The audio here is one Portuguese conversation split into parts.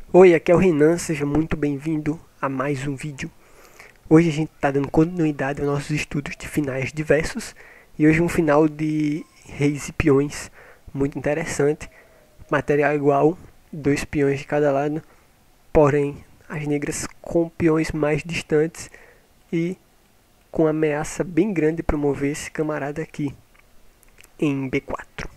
Oi, aqui é o Renan, seja muito bem-vindo a mais um vídeo. Hoje a gente está dando continuidade aos nossos estudos de finais diversos e hoje um final de reis e peões muito interessante. Material igual, dois peões de cada lado, porém as negras com peões mais distantes e com ameaça bem grande para mover esse camarada aqui em B4.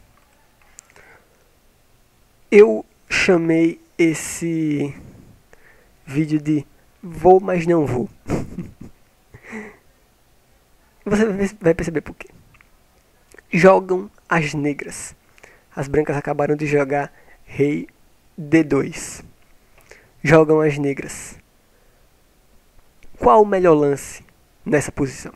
Eu chamei esse vídeo de Vou, mas não vou. Você vai perceber por quê. Jogam as negras. As brancas acabaram de jogar rei D2. Jogam as negras. Qual o melhor lance nessa posição?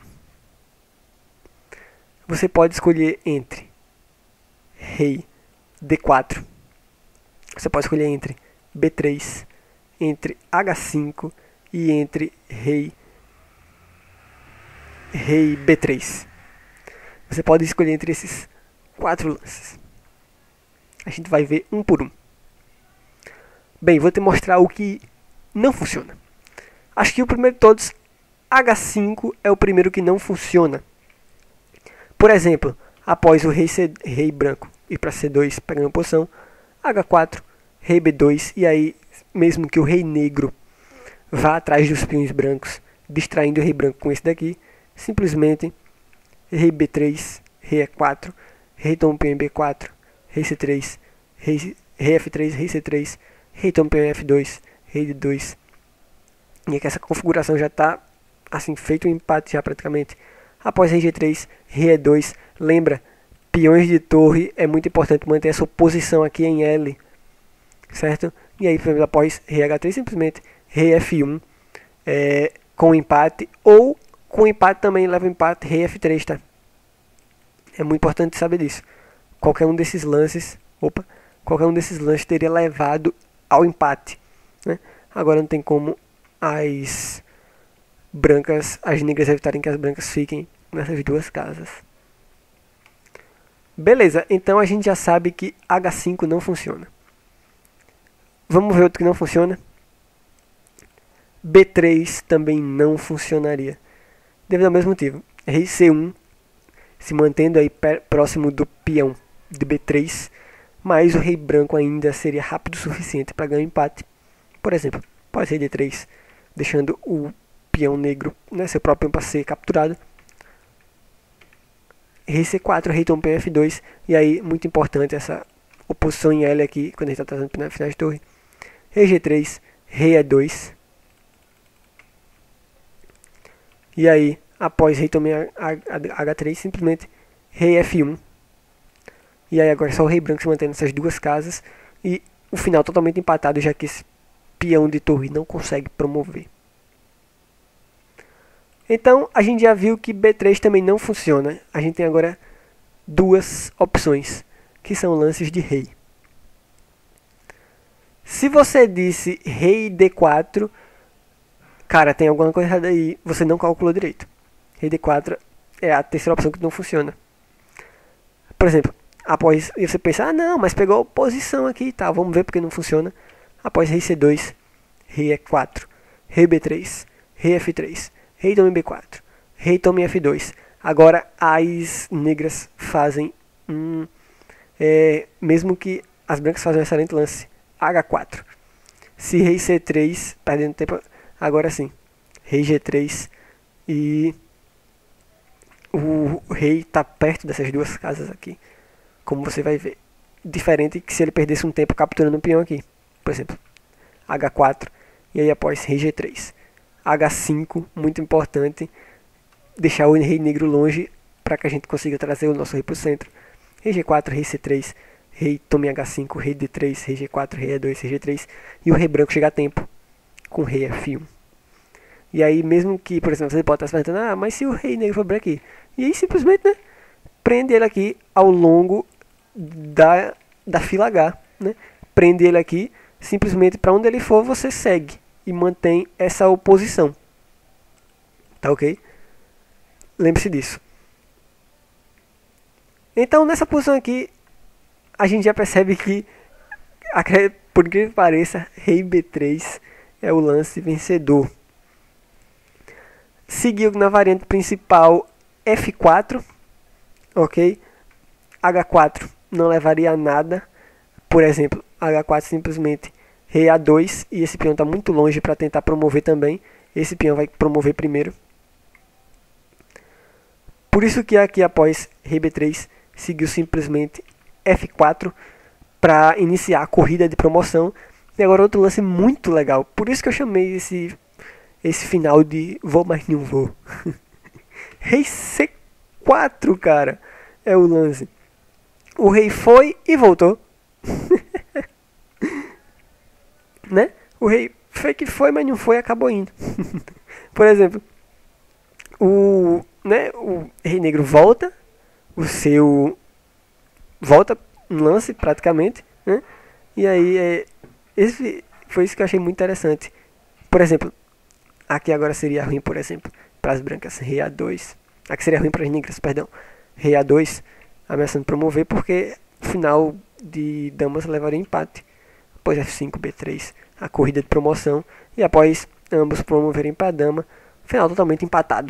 Você pode escolher entre rei D4. Você pode escolher entre B3, entre H5 e entre rei B3. Você pode escolher entre esses 4 lances. A gente vai ver um por um. Bem, vou te mostrar o que não funciona. Acho que o primeiro de todos, H5 é o primeiro que não funciona. Por exemplo, após o rei branco ir para C2 pegando posição, H4, rei B2, e aí mesmo que o rei negro vá atrás dos peões brancos, distraindo o rei branco com esse daqui, simplesmente rei B3, rei E4, rei toma peão em B4, rei C3, rei F3, rei C3, rei toma peão em F2, rei D2. E aqui essa configuração já está assim, feito um empate já praticamente. Após rei G3, rei E2, lembra, peões de torre, é muito importante manter essa posição aqui em L, certo? E aí, após rei H3, simplesmente rei F1 com empate, ou com empate também leva empate rei F3, tá? É muito importante saber disso. Qualquer um desses lances teria levado ao empate, né? Agora não tem como as negras evitarem que as brancas fiquem nessas duas casas. Beleza, então a gente já sabe que H5 não funciona. Vamos ver outro que não funciona. B3 também não funcionaria, devido ao mesmo motivo. Rei C1 se mantendo aí próximo do peão de B3, mas o rei branco ainda seria rápido o suficiente para ganhar um empate. Por exemplo, pode rei D3, deixando o peão negro, né, seu próprio peão para ser capturado. Rei C4, rei toma peão F2, e aí muito importante essa oposição em L aqui, quando a gente está trazendo final de torre. Rei G3, rei E2. E aí, após rei toma H3, simplesmente rei F1. E aí agora só o rei branco se mantém nessas duas casas. E o final totalmente empatado, já que esse peão de torre não consegue promover. Então a gente já viu que B3 também não funciona. A gente tem agora duas opções, que são lances de rei. Se você disse rei D4, cara, tem alguma coisa errada aí, você não calculou direito. Rei D4 é a terceira opção que não funciona. Por exemplo, após você pensa, não, mas pegou posição aqui e tal, vamos ver porque não funciona. Após rei C2, rei E4, rei B3, rei F3, rei toma em B4, rei toma em F2. Agora as negras fazem mesmo que as brancas fazem um excelente lance, H4. Se rei C3, perdendo tempo, agora sim, rei G3 e o rei está perto dessas duas casas aqui, como você vai ver. Diferente que se ele perdesse um tempo capturando um peão aqui, por exemplo, H4 e aí após rei G3, H5, muito importante, deixar o rei negro longe para que a gente consiga trazer o nosso rei para o centro. Rei G4, rei C3, rei toma em H5, rei D3, rei G4, rei E2, rei G3 e o rei branco chega a tempo com rei F1. E aí mesmo que, por exemplo, você pode estar se perguntando, mas se o rei negro for por aqui? E aí simplesmente, né, prende ele aqui ao longo da fila H, né? Prende ele aqui, simplesmente para onde ele for você segue e mantém essa oposição. Tá ok? Lembre-se disso. Então nessa posição aqui, a gente já percebe que Por que pareça, rei B3 é o lance vencedor. Seguiu na variante principal F4, ok? H4 não levaria a nada. Por exemplo, H4 simplesmente rei A2 e esse peão está muito longe para tentar promover também. Esse peão vai promover primeiro. Por isso que aqui após rei B3 seguiu simplesmente F4 para iniciar a corrida de promoção. E agora outro lance muito legal. Por isso que eu chamei esse final de vou, mas não vou. Rei C4, cara. É o lance. O rei foi e voltou. Né? O rei foi que foi, mas não foi, acabou indo. Por exemplo, o rei negro volta, volta um lance praticamente, né? E aí foi isso que eu achei muito interessante. Por exemplo, aqui agora seria ruim, por exemplo, para as brancas, rei A2. Aqui seria ruim para as negras, perdão. Rei A2, ameaçando promover, porque o final de damas levaria empate. Após F5, B3, a corrida de promoção. E após ambos promoverem para a dama, final totalmente empatado.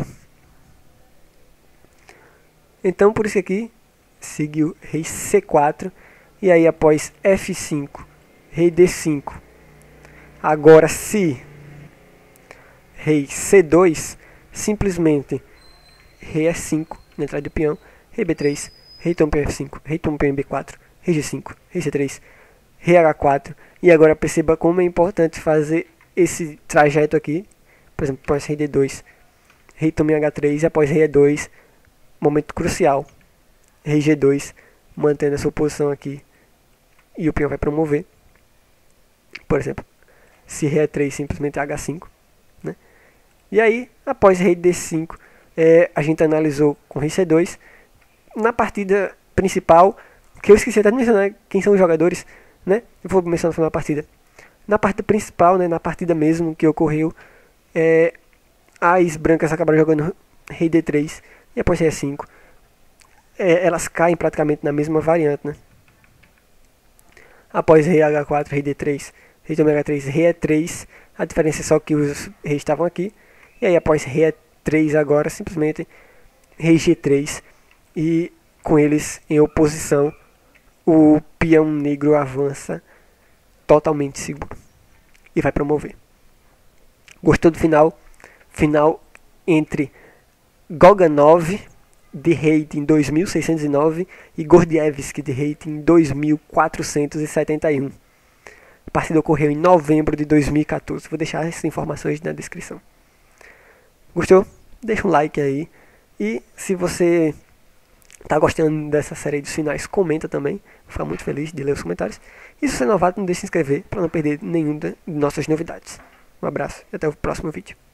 Então, por isso aqui, seguiu rei C4. E aí, após F5, rei D5. Agora, se rei C2, simplesmente rei E5 na entrada de peão, rei B3, rei toma peão F5, rei toma peão B4, rei G5, rei C3, rei H4. E agora perceba como é importante fazer esse trajeto aqui. Por exemplo, após rei D2, rei toma em H3 e após rei E2, momento crucial, rei G2, mantendo essa posição aqui e o peão vai promover. Por exemplo, se rei E3 simplesmente H5, né? E aí, após rei D5, a gente analisou com rei C2. Na partida principal, que eu esqueci até de mencionar quem são os jogadores, né? Eu vou mencionar no final da partida. Na partida principal, né, na partida mesmo que ocorreu, as brancas acabaram jogando rei D3 e após rei E5. Elas caem praticamente na mesma variante, né? Após rei H4, rei D3, rei toma H3, rei E3. A diferença é só que os reis estavam aqui. E aí após rei E3 agora, simplesmente rei G3. E com eles em oposição, o peão negro avança totalmente seguro e vai promover. Gostou do final? Final entre Goganov, de rating 2609, e Gordievsky, de rating 2471. A partida ocorreu em novembro de 2014. Vou deixar essas informações na descrição. Gostou? Deixa um like aí. E se você tá gostando dessa série dos finais, comenta também. Vou ficar muito feliz de ler os comentários. E se você é novato, não deixe de se inscrever para não perder nenhuma de nossas novidades. Um abraço e até o próximo vídeo.